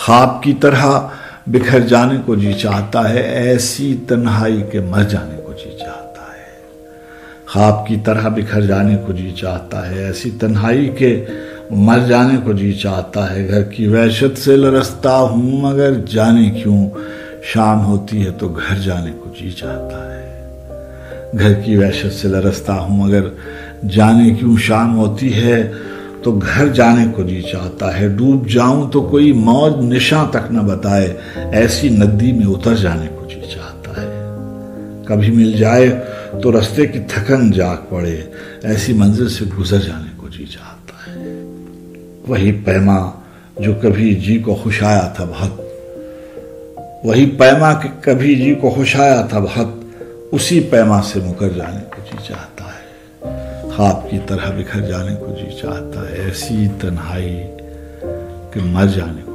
خواب کی طرح بکھر جانے کو جی چاہتا ہے، ایسی تنہائی کے مر جانے کو جی چاہتا ہے۔ خواب کی طرح بکھر جانے کو جی چاہتا ہے، ایسی تنہائی کے مر جانے کو جی چاہتا ہے۔ گھر کی وحشت سے لرزتا ہوں مگر جانے کیوں شام ہوتی ہے تو گھر جانے کو جی چاہتا ہے۔ گھر کی وحشت سے لرزتا ہوں مگر جانے کیوں شام ہوتی ہے تو گھر جانے کو جی چاہتا ہے۔ ڈوب جاؤں تو کوئی موج نشاں تک نہ بتائے، ایسی ندی میں اتر جانے کو جی چاہتا ہے۔ کبھی مل جائے تو رستے کی تھکن جاگ پڑے، ایسی منزل سے گزر جانے کو جی چاہتا ہے۔ وہی پیما جو کبھی جی کو خوش آیا تھا بہت، وہی پیما کہ کبھی جی کو خوش آیا تھا بہت، اسی پیما سے مکر جانے کو جی چاہتا ہے۔ خواب کی طرح بکھر جانے کو جی چاہتا ہے، ایسی تنہائی کہ مر جانے کو